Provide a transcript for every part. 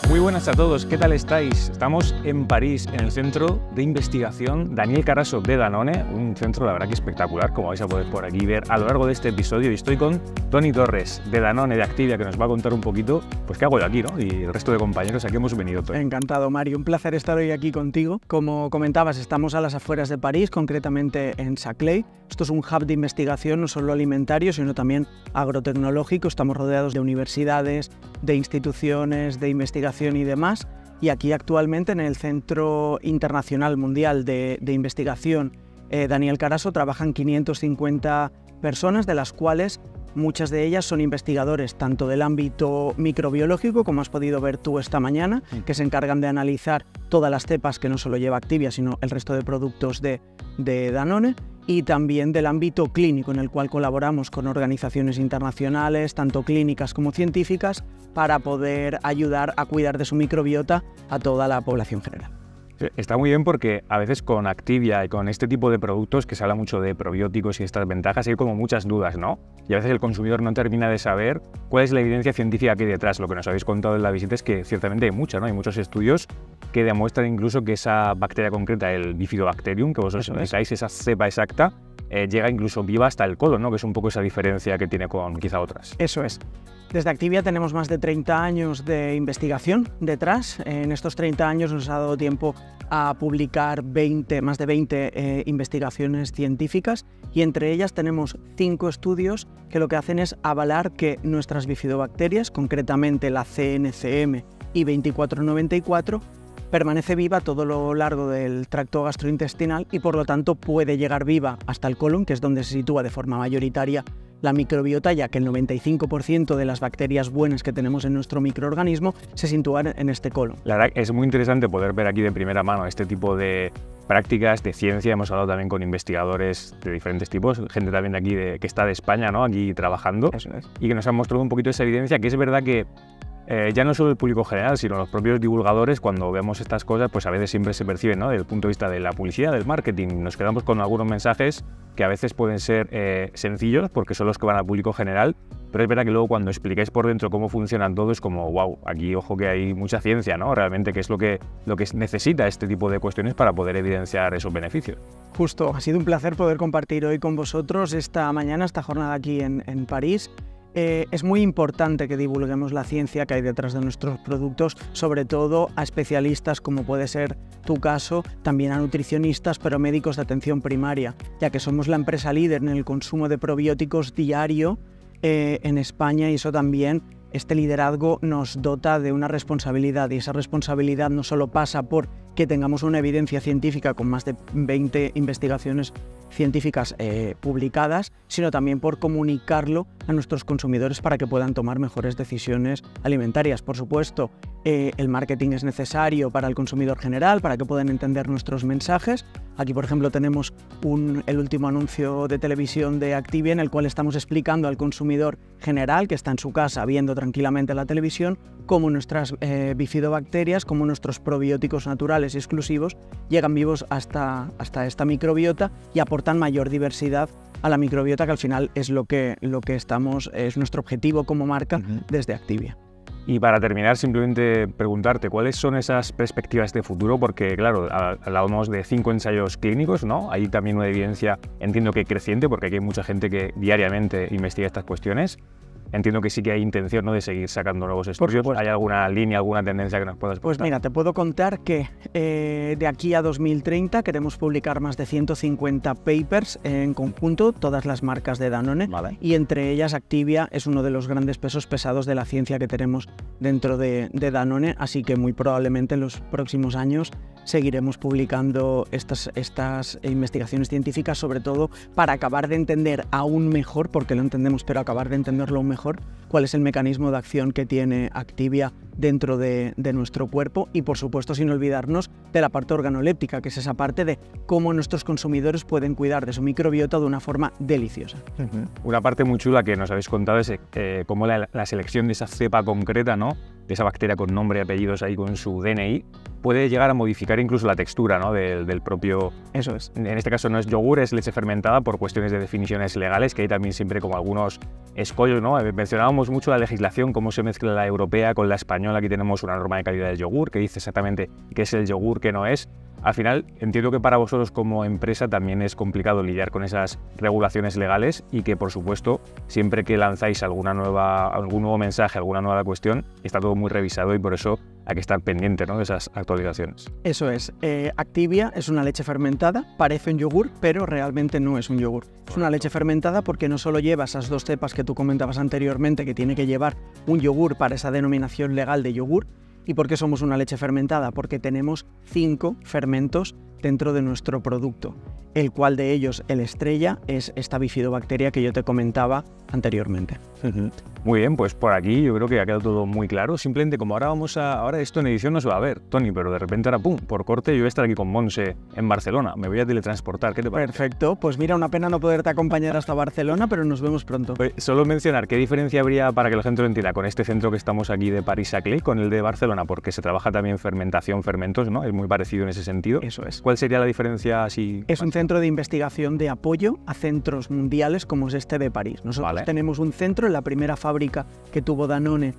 Muy buenas a todos, ¿qué tal estáis? Estamos en París, en el centro de investigación Daniel Carasso de Danone, un centro la verdad que espectacular, como vais a poder por aquí ver a lo largo de este episodio. Y estoy con Toni Torres de Danone, de Activia, que nos va a contar un poquito, pues qué hago yo aquí, ¿no? Y el resto de compañeros, aquí hemos venido todos. Encantado, Mario, un placer estar hoy aquí contigo. Como comentabas, estamos a las afueras de París, concretamente en Saclay. Esto es un hub de investigación no solo alimentario, sino también agrotecnológico. Estamos rodeados de universidades, de instituciones de investigación y demás. Y aquí actualmente en el Centro Internacional Mundial de Investigación Daniel Carasso trabajan 550 personas, de las cuales muchas de ellas son investigadores tanto del ámbito microbiológico, como has podido ver tú esta mañana, que se encargan de analizar todas las cepas que no solo lleva Activia, sino el resto de productos de Danone, y también del ámbito clínico, en el cual colaboramos con organizaciones internacionales, tanto clínicas como científicas, para poder ayudar a cuidar de su microbiota a toda la población general. Está muy bien porque a veces con Activia y con este tipo de productos que se habla mucho de probióticos y estas ventajas hay como muchas dudas, ¿no? Y a veces el consumidor no termina de saber cuál es la evidencia científica que hay detrás. Lo que nos habéis contado en la visita es que ciertamente hay mucha, ¿no? Hay muchos estudios que demuestran incluso que esa bacteria concreta, el Bifidobacterium, que vosotros necesitáis, esa cepa exacta, llega incluso viva hasta el colon, ¿no? Que es un poco esa diferencia que tiene con quizá otras. Eso es. Desde Activia tenemos más de 30 años de investigación detrás. En estos 30 años nos ha dado tiempo a publicar más de 20 investigaciones científicas, y entre ellas tenemos 5 estudios que lo que hacen es avalar que nuestras bifidobacterias, concretamente la CNCM y 2494, permanece viva todo lo largo del tracto gastrointestinal y por lo tanto puede llegar viva hasta el colon, que es donde se sitúa de forma mayoritaria la microbiota, ya que el 95% de las bacterias buenas que tenemos en nuestro microorganismo se sitúan en este colon. La verdad es muy interesante poder ver aquí de primera mano este tipo de prácticas de ciencia. Hemos hablado también con investigadores de diferentes tipos, gente también de aquí que está de España, ¿no? Aquí trabajando. Eso es. Y que nos han mostrado un poquito esa evidencia, que es verdad que ya no solo el público general, sino los propios divulgadores, cuando vemos estas cosas, pues a veces siempre se perciben, ¿no? Desde el punto de vista de la publicidad, del marketing. Nos quedamos con algunos mensajes que a veces pueden ser sencillos, porque son los que van al público general, pero es verdad que luego cuando explicáis por dentro cómo funcionan todo, es como, wow, aquí ojo que hay mucha ciencia, ¿no? Realmente, que es lo que necesita este tipo de cuestiones para poder evidenciar esos beneficios. Justo, ha sido un placer poder compartir hoy con vosotros esta jornada aquí en París. Es muy importante que divulguemos la ciencia que hay detrás de nuestros productos, sobre todo a especialistas como puede ser tu caso, también a nutricionistas, pero médicos de atención primaria, ya que somos la empresa líder en el consumo de probióticos diario en España, y eso también, este liderazgo nos dota de una responsabilidad, y esa responsabilidad no solo pasa por que tengamos una evidencia científica con más de 20 investigaciones científicas publicadas, sino también por comunicarlo a nuestros consumidores para que puedan tomar mejores decisiones alimentarias. Por supuesto, el marketing es necesario para el consumidor general, para que puedan entender nuestros mensajes. Aquí, por ejemplo, tenemos el último anuncio de televisión de Activia, en el cual estamos explicando al consumidor general, que está en su casa viendo tranquilamente la televisión, cómo nuestras bifidobacterias, cómo nuestros probióticos naturales y exclusivos llegan vivos hasta esta microbiota y aportan mayor diversidad a la microbiota, que al final es lo que es nuestro objetivo como marca desde Activia. Y para terminar, simplemente preguntarte, ¿cuáles son esas perspectivas de futuro? Porque, claro, hablábamos de 5 ensayos clínicos, ¿no? Hay también una evidencia, entiendo que creciente, porque aquí hay mucha gente que diariamente investiga estas cuestiones. Entiendo que sí que hay intención, ¿no?, de seguir sacando nuevos estudios. ¿Hay alguna línea, alguna tendencia que nos puedas contar? Pues mira, te puedo contar que de aquí a 2030 queremos publicar más de 150 papers en conjunto, todas las marcas de Danone, Vale. Y entre ellas Activia es uno de los grandes pesos pesados de la ciencia que tenemos dentro de Danone, así que muy probablemente en los próximos años seguiremos publicando estas investigaciones científicas, sobre todo para acabar de entender aún mejor, porque lo entendemos, pero acabar de entenderlo aún mejor, cuál es el mecanismo de acción que tiene Activia dentro de nuestro cuerpo, y por supuesto sin olvidarnos de la parte organoléptica, que es esa parte de cómo nuestros consumidores pueden cuidar de su microbiota de una forma deliciosa. Una parte muy chula que nos habéis contado es cómo la selección de esa cepa concreta, ¿no?, de esa bacteria con nombre y apellidos ahí con su DNI, puede llegar a modificar incluso la textura, ¿no?, del propio... Eso es. En este caso no es yogur, es leche fermentada, por cuestiones de definiciones legales, que hay también siempre como algunos escollos, ¿no? Mencionábamos mucho la legislación, cómo se mezcla la europea con la española, español aquí tenemos una norma de calidad del yogur que dice exactamente qué es el yogur, qué no es. Al final, entiendo que para vosotros como empresa también es complicado lidiar con esas regulaciones legales y que, por supuesto, siempre que lanzáis algún nuevo mensaje, alguna nueva cuestión, está todo muy revisado y por eso hay que estar pendiente, ¿no?, de esas actualizaciones. Eso es. Activia es una leche fermentada, parece un yogur, pero realmente no es un yogur. Es una leche fermentada porque no solo lleva esas 2 cepas que tú comentabas anteriormente, que tiene que llevar un yogur para esa denominación legal de yogur. ¿Y por qué somos una leche fermentada? Porque tenemos 5 fermentos dentro de nuestro producto, el cual de ellos, el estrella, es esta bifidobacteria que yo te comentaba anteriormente. Muy bien, pues por aquí yo creo que ha quedado todo muy claro. Simplemente como ahora esto en edición no se va a ver, Toni, pero de repente ahora pum, por corte yo voy a estar aquí con Montse en Barcelona, me voy a teletransportar, ¿qué te parece? Perfecto, pues mira, una pena no poderte acompañar hasta Barcelona, pero nos vemos pronto. Pues solo mencionar qué diferencia habría, para que la gente lo entienda, con este centro que estamos aquí de París-Saclay, con el de Barcelona, porque se trabaja también fermentación, fermentos, ¿no? Es muy parecido en ese sentido. Eso es. ¿Cuál sería la diferencia así? Es un centro de investigación de apoyo a centros mundiales como es este de París. Nosotros tenemos un centro en la primera fábrica que tuvo Danone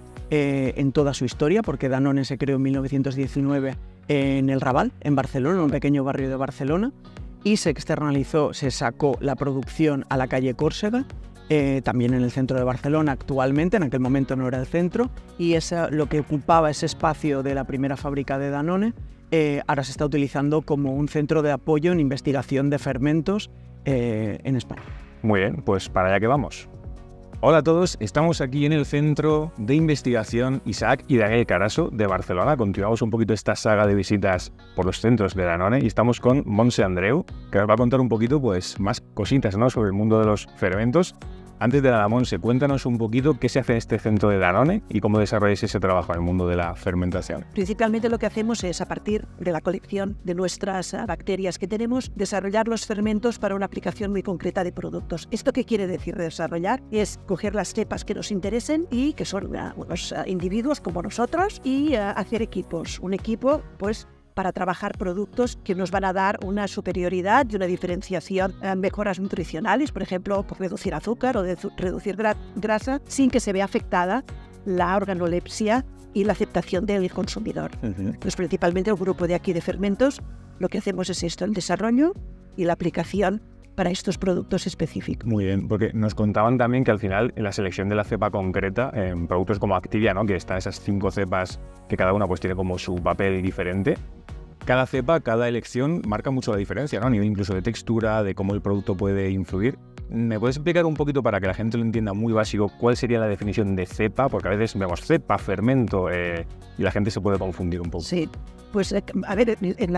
en toda su historia, porque Danone se creó en 1919 en el Raval, en Barcelona, en un pequeño barrio de Barcelona, y se externalizó, se sacó la producción a la calle Córcega, también en el centro de Barcelona actualmente, en aquel momento no era el centro, y lo que ocupaba ese espacio de la primera fábrica de Danone, ahora se está utilizando como un centro de apoyo en investigación de fermentos en España. Muy bien, pues para allá que vamos. Hola a todos, estamos aquí en el Centro de Investigación Isaac y Daniel Carasso de Barcelona. Continuamos un poquito esta saga de visitas por los centros de Danone y estamos con Montse Andreu, que nos va a contar un poquito pues, más cositas, ¿no?, sobre el mundo de los fermentos. Antes de nada, Montse, cuéntanos un poquito qué se hace en este centro de Danone y cómo desarrolláis ese trabajo en el mundo de la fermentación. Principalmente lo que hacemos es, a partir de la colección de nuestras bacterias que tenemos, desarrollar los fermentos para una aplicación muy concreta de productos. ¿Esto qué quiere decir desarrollar? Es coger las cepas que nos interesen y que son unos individuos como nosotros y hacer equipos. Un equipo, pues, para trabajar productos que nos van a dar una superioridad y una diferenciación, mejoras nutricionales, por ejemplo, por reducir azúcar o reducir grasa, sin que se vea afectada la organolepsia y la aceptación del consumidor. Pues principalmente el grupo de aquí de fermentos, lo que hacemos es esto, el desarrollo y la aplicación para estos productos específicos. Muy bien, porque nos contaban también que al final en la selección de la cepa concreta, en productos como Activia, ¿no?, que están esas 5 cepas que cada una pues tiene como su papel diferente, cada cepa, cada elección marca mucho la diferencia, ¿no?, a nivel incluso de textura, de cómo el producto puede influir. ¿Me puedes explicar un poquito, para que la gente lo entienda muy básico, cuál sería la definición de cepa? Porque a veces vemos cepa, fermento, y la gente se puede confundir un poco. Sí, pues a ver,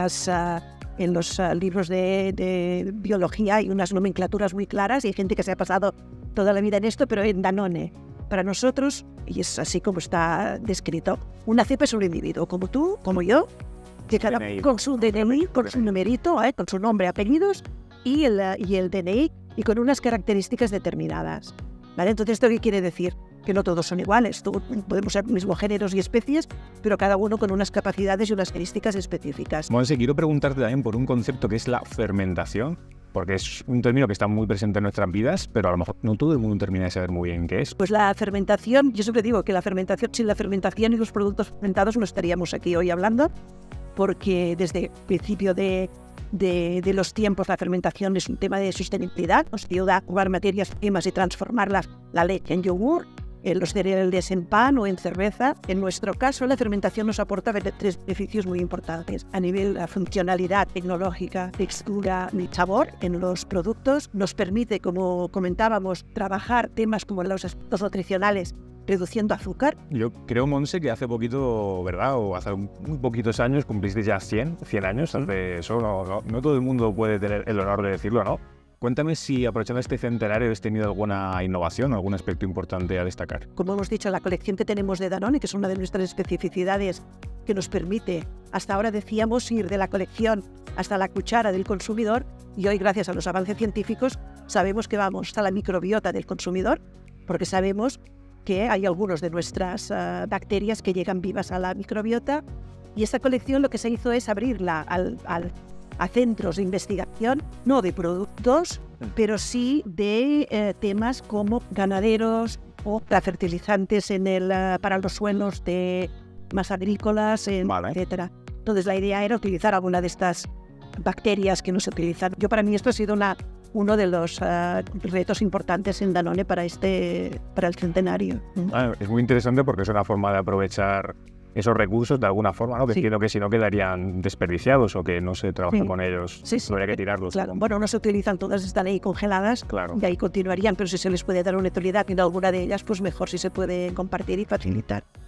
en los libros de biología hay unas nomenclaturas muy claras y hay gente que se ha pasado toda la vida en esto, pero en Danone, para nosotros, y es así como está descrito, una cepa es un individuo, como tú, como yo, que cada con su DNI, con su numerito, con su nombre, apellidos y el DNI, y con unas características determinadas, ¿vale? Entonces, ¿esto qué quiere decir? Que no todos son iguales. Podemos ser mismos géneros y especies, pero cada uno con unas capacidades y unas características específicas. Monse, quiero preguntarte también por un concepto que es la fermentación, porque es un término que está muy presente en nuestras vidas, pero a lo mejor no todo el mundo termina de saber muy bien qué es. Pues la fermentación, yo siempre digo que la fermentación, sin la fermentación y los productos fermentados no estaríamos aquí hoy hablando, porque desde el principio de los tiempos la fermentación es un tema de sostenibilidad, nos ayuda a jugar materias primas y transformarlas, la leche en yogur, los cereales en pan o en cerveza. En nuestro caso, la fermentación nos aporta 3 beneficios muy importantes. A nivel de funcionalidad tecnológica, textura y sabor en los productos, nos permite, como comentábamos, trabajar temas como los aspectos nutricionales, reduciendo azúcar. Yo creo, Monse, que hace poquito, ¿verdad?, o hace muy poquitos años cumpliste ya 100 años. Eso no todo el mundo puede tener el honor de decirlo, ¿no? Cuéntame si, aprovechando este centenario, has tenido alguna innovación, algún aspecto importante a destacar. Como hemos dicho, la colección que tenemos de Danone, que es una de nuestras especificidades que nos permite, hasta ahora decíamos, ir de la colección hasta la cuchara del consumidor, y hoy, gracias a los avances científicos, sabemos que vamos hasta la microbiota del consumidor, porque sabemos que hay algunos de nuestras bacterias que llegan vivas a la microbiota, y esta colección lo que se hizo es abrirla a centros de investigación, no de productos, pero sí de temas como ganaderos o fertilizantes para los suelos de más agrícolas, Vale. etcétera. Entonces la idea era utilizar alguna de estas bacterias que no se utilizan. Para mí esto ha sido uno de los retos importantes en Danone para el centenario. Es muy interesante porque es una forma de aprovechar esos recursos de alguna forma, ¿no? Que entiendo que si no quedarían desperdiciados o que no se trabaja con ellos, habría que tirarlos. Claro, bueno, no se utilizan todas, están ahí congeladas, claro, y ahí continuarían, pero si se les puede dar una utilidad en alguna de ellas, pues mejor si se puede compartir y facilitar.